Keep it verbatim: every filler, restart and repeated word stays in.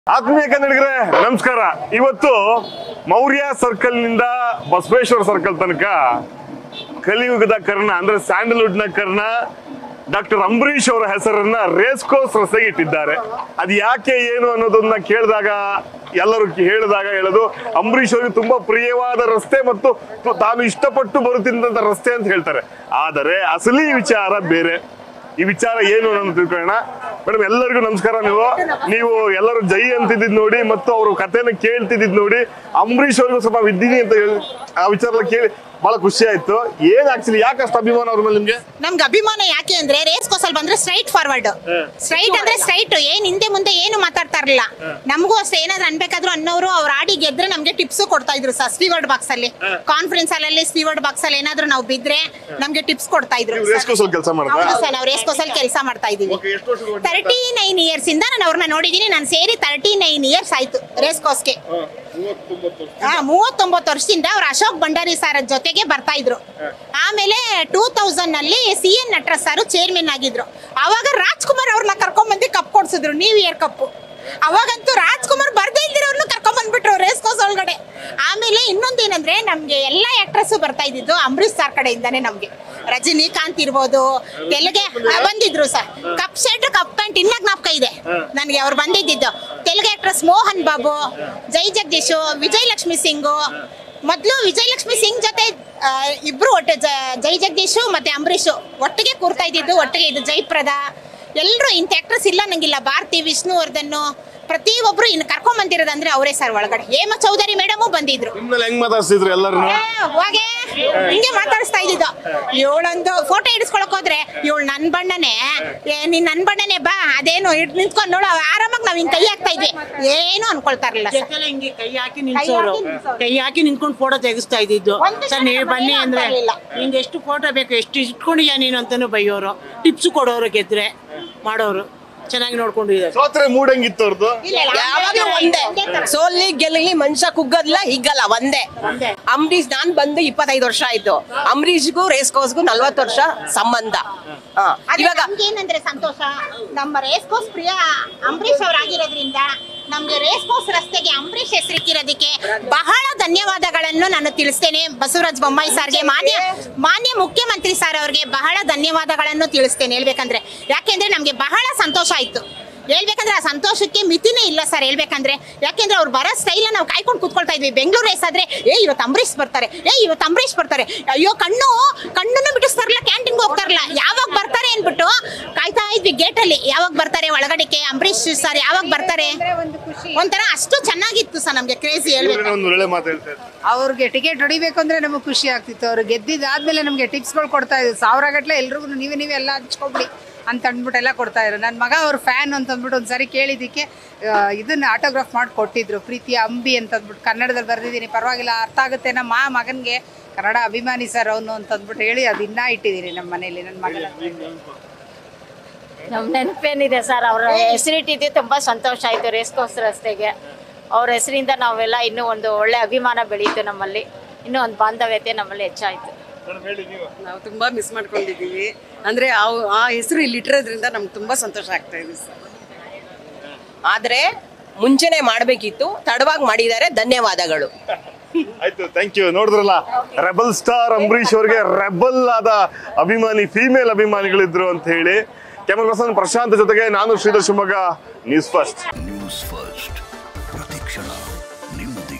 ಆತ್ಮೀಯ ಕನ್ನಡಿಗರೇ ನಮಸ್ಕಾರ. ಇವತ್ತು ಮೌರ್ಯ ಸರ್ಕಲ್ ನಿಂದ ಬಸವೇಶ್ವರ ಸರ್ಕಲ್ ತನಕ ಕಲಿಯುಗದ ಕರ್ಣ ಅಂದ್ರೆ ಸ್ಯಾಂಡಲ್ವುಡ್ ನ ಕರ್ಣ ಡಾಕ್ಟರ್ ಅಂಬರೀಶ್ ಅವರ ಹೆಸರನ್ನ ರೇಸ್ ಕೋರ್ಸ್ ರಸ್ತೆಗೆ ಇಟ್ಟಿದ್ದಾರೆ. ಅದು ಯಾಕೆ ಏನು ಅನ್ನೋದನ್ನ ಕೇಳಿದಾಗ ಎಲ್ಲರೂ ಹೇಳಿದಾಗ ಹೇಳೋದು ಅಂಬರೀಶ್ ಅವರಿಗೆ ತುಂಬಾ ಪ್ರಿಯವಾದ ರಸ್ತೆ ಮತ್ತು ತಾನು ಇಷ್ಟಪಟ್ಟು ಬರುತ್ತಿದ್ದಂತ ರಸ್ತೆ ಅಂತ ಹೇಳ್ತಾರೆ. ಆದರೆ ಅಸಲಿ ವಿಚಾರ ಬೇರೆ. ಈ ವಿಚಾರ ಏನು ಅನ್ನೋದು ತಿಳ್ಕೊಳ್ಳೋಣ. ಮೇಡಮ್ ಎಲ್ಲರಿಗೂ ನಮಸ್ಕಾರ. ನೀವು ನೀವು ಎಲ್ಲರೂ ಜೈ ಅಂತಿದ್ದು ನೋಡಿ ಮತ್ತು ಅವರು ಕಥೆನ ಕೇಳ್ತಿದ್ದು ನೋಡಿ ಅಂಬರೀಶ್ ಅವ್ರಿಗೂ ಸ್ವಲ್ಪ ವಿದ್ದೀನಿ ಅಂತ ಹೇಳಿ ಆ ವಿಚಾರ ಕೇಳಿ ಬಹಳ ಖುಷಿ ಆಯ್ತು. ಏನ್ ಆಕ್ಚುಲಿ ಯಾಕೆ ಅಷ್ಟು ಅಭಿಮಾನ ಅವ್ರ ಮೇಲೆ ನಿಮ್ಗೆ? ನಮ್ಗೆ ಅಭಿಮಾನ ಯಾಕೆ ಅಂದ್ರೆ ರೇಸ್ ಕೋರ್ಸಲ್ಲಿ ಬಂದ್ರೆ ಸ್ಟ್ರೈಟ್ ಫಾರ್ವರ್ಡ್, ಸ್ಟ್ರೈಟ್ ಅಂದ್ರೆ ಸ್ಟ್ರೈಟ್, ಏನ್ ಹಿಂದೆ ಮುಂದೆ ಏನು ಮಾತಾಡ್ತಾ ಇರಲಿಲ್ಲ. ನಮಗೂ ಅಷ್ಟೇ ಏನಾದ್ರು ಅನ್ಬೇಕಾದ್ರು ಅನ್ನೋರು ಅವ್ರ ಆಡಿ ಗೆದ್ರೆ ನಮ್ಗೆ ಟಿಪ್ಸ್ ಕೊಡ್ತಾ ಇದ್ರು ಸರ್. ಸ್ಟೀವರ್ಡ್ ಬಾಕ್ಸ್ ಅಲ್ಲಿ ಕಾನ್ಫರೆನ್ಸ್ ಅಲ್ಲಿ ಸ್ಟೀವರ್ಡ್ ಬಾಕ್ಸ್ ಅಲ್ಲಿ ಏನಾದ್ರು ನಾವು ಬಿದ್ರೆ ನಮ್ಗೆ ಟಿಪ್ಸ್ ಕೊಡ್ತಾ ಇದ್ರು. ನಾವು ರೇಸ್ ಕೋರ್ಸ್ ಅಲ್ಲಿ ಕೆಲಸ ಮಾಡ್ತಾ ಇದೀವಿ. ತರ್ಟಿ ನೈನ್ ಇಯರ್ಸ್ ಇಂದ ನಾನು ಅವ್ರನ್ನ ನೋಡಿದೀನಿ. ನಾನು ಸೇರಿ ತರ್ಟಿ ನೈನ್ ಇಯರ್ಸ್ ಆಯ್ತು ರೇಸ್ ಕೋರ್ಸ್ಗೆ. ಮೂವತ್ತೊಂಬತ್ತು ವರ್ಷದಿಂದ ಅವ್ರು ಅಶೋಕ್ ಭಂಡಾರಿ ಸರ್ ಜೊತೆಗೆ ಬರ್ತಾ ಇದ್ರು. ಆಮೇಲೆ ಟೂ ತೌಸಂಡ್ ನಲ್ಲಿ C N Nataraj sir chairman ಆಗಿದ್ರು. ಅವಾಗ ರಾಜ್ಕುಮಾರ್ ಅವ್ರನ್ನ ಕರ್ಕೊಂಡ್ ಬಂದು ಕಪ್ ಕೊಡ್ಸಿದ್ರು, ನ್ಯೂ ಇಯರ್ ಕಪ್. ಅವಾಗಂತೂ ರಾಜ್ಕುಮಾರ್ ಬರ್ದೇ ಇದ್ದಿರೋರ್ನು ಕರ್ಕೊಂಡ್ ಬಂದ್ಬಿಟ್ರು ರೇಸ್ ಕೋರ್ಸ್ ಒಳಗಡೆ. ಆಮೇಲೆ ಇನ್ನೊಂದೇನಂದ್ರೆ ನಮ್ಗೆ ಎಲ್ಲಾ ಆಕ್ಟ್ರೆಸ್ ಬರ್ತಾ ಇದ್ದಿದ್ದು ಅಂಬರೀಶ್ ಸರ್ ಕಡೆಯಿಂದಾನೆ. ನಮ್ಗೆ ರಜನಿಕಾಂತ್ ಇರ್ಬೋದು, ತೆಲುಗೆ ಬಂದಿದ್ರು sir. Cup shirt cup pant ಇನ್ನ ಜ್ಞಾಪಕ ಇದೆ ನನ್ಗೆ ಅವ್ರು ಬಂದಿದ್ದು. ತೆಲುಗು ಆಕ್ಟ್ರೆಸ್ ಮೋಹನ್ ಬಾಬು, ಜೈ ಜಗದೀಶ್, ವಿಜಯಲಕ್ಷ್ಮಿ ಸಿಂಗ್. ಮೊದ್ಲು ವಿಜಯಲಕ್ಷ್ಮಿ ಸಿಂಗ್ ಜೊತೆ ಇಬ್ರು ಒಟ್ಟು ಜೈ ಜಗದೀಶ್ ಮತ್ತೆ ಅಂಬರೀಶ್ ಒಟ್ಟಿಗೆ ಕೂರ್ತಾ ಇದ್ದಿದ್ದು, ಒಟ್ಟಿಗೆ ಇದು ಜಯಪ್ರದ. ಎಲ್ರು ಇಂಥ ಆಕ್ಟ್ರೆಸ್ ಇಲ್ಲ ನಂಗಿಲ್ಲ. ಭಾರತಿ, ವಿಷ್ಣುವರ್ಧನ್ ಪ್ರತಿ ಒಬ್ರು ಇನ್ನು ಕರ್ಕೊಂಡ್ ಬಂದಿರೋದಂದ್ರೆ ಅವರೇ ಸರ್. ಒಳಗಡೆ ಹೇಮ ಚೌಧರಿ ಮೇಡಮ್ ಬಂದಿದ್ರು. ಹೋಗೆ ಹಿಂಗೆ ಮಾತಾಡಿಸ್ತಾ ಇದ್ದಿದ್ದು. ಇವಳೊಂದು ಫೋಟೋ ಹಿಡಿಸ್ಕೊಳಕ್ ಹೋದ್ರೆ ಇವಳು ನನ್ ಬಣ್ಣನೆ, ನೀನ್ ನನ್ ಬಣ್ಣನೆ ಬಾ, ಅದೇನು ನಿಂತ್ಕೊಂಡ್ ನೋಡು ಆರಾಮಾಗಿ ನಾವ್ ಹಿಂಗ್ ಕೈ ಹಾಕ್ತಾ ಇದ್ವಿ. ಏನು ಅನ್ಕೊಳ್ತಾ ಇರ್ಲಿಲ್ಲ. ಹಿಂಗೆ ಕೈ ಹಾಕಿ ನಿಂತ್ಸೋರು, ಕೈ ಹಾಕಿ ನಿಂತ್ಕೊಂಡು ಫೋಟೋ ತೆಗಿಸ್ತಾ ಇದ್ದಿದ್ದು. ಸರ್ ನೀವು ಬನ್ನಿ ಅಂದ್ರೆ ನಿಂಗೆ ಎಷ್ಟು ಫೋಟೋ ಬೇಕು, ಎಷ್ಟು ಇಟ್ಕೊಂಡಿದ್ಯಾ ನೀನು ಅಂತಾನು ಬೈಯೋರು, ಟಿಪ್ಸ್ ಕೊಡೋರು, ಗೆದ್ರೆ ಮಾಡೋರು, ಚೆನ್ನಾಗಿ ನೋಡ್ಕೊಂಡಿದ್ದಾರೆ. ಸೋತ್ರೆ ಮೂಡಂಗಿತ್ತು ಅವ್ರದ್ದು. ಯಾವಾಗ್ಲೂ ಒಂದೇ, ಸೋಲ್ಲಿ ಗೆಲ್ಲಿ ಮನುಷ್ಯ ಕುಗ್ಗಲ್ಲ ಹಿಗ್ಗಲ್ಲ ಒಂದೇ. ಅಂಬರೀಶ್ ನಾನ್ ಬಂದು ಇಪ್ಪತ್ತೈದು ವರ್ಷ ಆಯ್ತು. ಅಂಬರೀಷ್ಗೂ ರೇಸ್ ಕೋರ್ಸ್ಗೂ ನಲ್ವತ್ತು ವರ್ಷ ಸಂಬಂಧ. ಇವಾಗ ಏನಂದ್ರೆ ಸಂತೋಷ, ನಮ್ಮ ರೇಸ್ ಕೋರ್ಸ್ ಪ್ರಿಯ ಅಂಬರೀಶ್ ಅವರಾಗಿರೋದ್ರಿಂದ ನಮ್ಗೆ ರೇಸ್ ಕೋರ್ಸ್ ರಸ್ತೆಗೆ ಅಂಬರೀಶ್ ಹೆಸರಿಕ್ಕಿರೋದಕ್ಕೆ ಬಹಳ ಧನ್ಯವಾದಗಳನ್ನು ನಾನು ತಿಳಿಸ್ತೇನೆ. ಬಸವರಾಜ ಬೊಮ್ಮಾಯಿ ಸರ್ಗೆ, ಮಾನ್ಯ ಮಾನ್ಯ ಮುಖ್ಯಮಂತ್ರಿ ಸರ್ ಅವ್ರಿಗೆ ಬಹಳ ಧನ್ಯವಾದಗಳನ್ನು ತಿಳಿಸ್ತೇನೆ ಹೇಳ್ಬೇಕಂದ್ರೆ. ಯಾಕೆಂದ್ರೆ ನಮ್ಗೆ ಬಹಳ ಸಂತೋಷ ಆಯ್ತು. ಹೇಳ್ಬೇಕಂದ್ರೆ ಆ ಸಂತೋಷಕ್ಕೆ ಮಿತಿನೇ ಇಲ್ಲ ಸರ್ ಹೇಳ್ಬೇಕಂದ್ರೆ. ಯಾಕೆಂದ್ರೆ ಅವ್ರು ಬರೋ ಸ್ಟೈಲ್ ನಾವು ಕಾಯ್ಕೊಂಡು ಕೂತ್ಕೊಳ್ತಾ ಇದ್ವಿ. ಬೆಂಗಳೂರು ರೇಸ್ ಆದ್ರೆ ಏ ಇವತ್ತು ಅಂಬರೀಶ್ ಬರ್ತಾರೆ, ಏ ಇವತ್ತು ಅಂಬರೀಶ್ ಬರ್ತಾರೆ, ಅಯ್ಯೋ ಕಣ್ಣು ಕಣ್ಣನ್ನು ಬಿಡಿಸ್ತಾರಲ್ಲ, ಕ್ಯಾಂಟೀನ್ ಹೋಗ್ತಾರಲ್ಲ, ಯಾವಾಗ ಬರ್ತಾರೆ ಅನ್ಬಿಟ್ಟು ಕಾಯ್ತಾ ಇದ್ವಿ ಗೇಟ್ ಅಲ್ಲಿ. ಯಾವಾಗ ಬರ್ತಾರೆ ಒಳಗಡೆಗೆ ಅಂಬರೀಶ್ ಸರ್, ಯಾವಾಗ ಬರ್ತಾರೆ. ಒಂಥರ ಅಷ್ಟು ಚೆನ್ನಾಗಿತ್ತು ಸರ್ ನಮ್ಗೆ ಕ್ರೇಜಿ ಹೇಳ್ಬೇಕು. ಅವ್ರಿಗೆ ಟಿಕೆಟ್ ಹೊಡಿಬೇಕು ಅಂದ್ರೆ ನಮಗೆ ಖುಷಿ ಆಗ್ತಿತ್ತು. ಅವ್ರು ಗೆದ್ದಿದ್ದಾದ್ಮೇಲೆ ನಮ್ಗೆ ಟಿಪ್ಸ್ಗಳು ಕೊಡ್ತಾ ಇದ್ರು. ಸಾವಿರ ಗಟ್ಟಲೆ ಎಲ್ರಿಗೂ ನೀವೇ ನೀವೇ ಎಲ್ಲ ಹಂಚ್ಕೊಬಿಡಿ ಅಂತ ಅಂದ್ಬಿಟ್ಟು ಎಲ್ಲ ಕೊಡ್ತಾ ಇದ್ರು. ನನ್ನ ಮಗ ಅವ್ರ ಫ್ಯಾನ್ ಅಂತ ಅಂದ್ಬಿಟ್ಟು ಒಂದ್ಸರಿ ಕೇಳಿದ್ದಕ್ಕೆ ಇದನ್ನ ಆಟೋಗ್ರಾಫ್ ಮಾಡಿ ಕೊಟ್ಟಿದ್ರು. ಪ್ರೀತಿಯ ಅಂಬಿ ಅಂತ ಅಂದ್ಬಿಟ್ಟು ಕನ್ನಡದಲ್ಲಿ ಬರೆದಿದ್ದೀನಿ, ಪರವಾಗಿಲ್ಲ ಅರ್ಥ ಆಗುತ್ತೆ ನಮ್ಮ ಮಗನಿಗೆ, ಕನ್ನಡ ಅಭಿಮಾನಿ ಸರ್ ಅವನು ಅಂತ ಅಂದ್ಬಿಟ್ಟು ಹೇಳಿ ಅದು ಇನ್ನೂ ಇಟ್ಟಿದ್ದೀನಿ ನಮ್ಮ ಮನೇಲಿ ನನ್ನ ಮಗನ. ನಮ್ಮ ನೆನಪೇನಿದೆ ಸರ್, ಅವ್ರ ಹೆಸರಿಟ್ಟಿದ್ದು ತುಂಬ ಸಂತೋಷ ಆಯಿತು. ರೇಸ್ ಕೋರ್ಸ್ ರಸ್ತೆಗೆ ಅವ್ರ ಹೆಸರಿಂದ ನಾವೆಲ್ಲ ಇನ್ನೂ ಒಂದು ಒಳ್ಳೆ ಅಭಿಮಾನ ಬೆಳೀತು ನಮ್ಮಲ್ಲಿ, ಇನ್ನೂ ಒಂದು ಬಾಂಧವ್ಯತೆ ನಮ್ಮಲ್ಲಿ ಹೆಚ್ಚಾಯಿತು. ನಾವು ತುಂಬಾ ಮಿಸ್ ಮಾಡ್ಕೊಂಡಿದ್ದೀವಿ. ಅಂದ್ರೆ ಆ ಹೆಸರು ಇಲ್ಲಿ ಇಟ್ಟಿರೋದ್ರಿಂದ ನಮ್ಗೆ ತುಂಬಾ ಸಂತೋಷ ಆಗ್ತಾ ಇದೆ ಸರ್. ಆದ್ರೆ ಮುಂಚೆನೆ ಮಾಡ್ಬೇಕಿತ್ತು, ತಡವಾಗಿ ಮಾಡಿದ್ದಾರೆ. ಧನ್ಯವಾದಗಳು. ಆಯ್ತು, ಥ್ಯಾಂಕ್ ಯು. ನೋಡಿದ್ರಲ್ಲ, ರೆಬಲ್ ಸ್ಟಾರ್ ಅಂಬರೀಶ್ ಅವ್ರಿಗೆ ರೆಬಲ್ ಆದ ಅಭಿಮಾನಿ, ಫೀಮೇಲ್ ಅಭಿಮಾನಿಗಳಿದ್ರು ಅಂತ ಹೇಳಿ. ಕ್ಯಾಮರಾ ಪರ್ಸನ್ ಪ್ರಶಾಂತ್ ಜೊತೆಗೆ ನಾನು Shridhar Shivamogga, news first. News first ಪ್ರತಿಕ್ಷಣ ನಿಮ್ಮ